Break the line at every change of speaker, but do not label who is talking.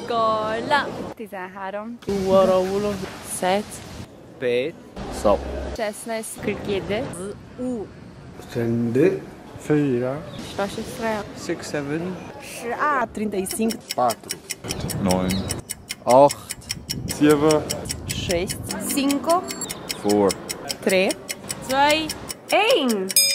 Iskola.
13.
7.
5.
16.
27.
U.
2. 4.
6, 7.
35.
4.
9, 8, 7,
6. 5.
4.
3. 2. 1.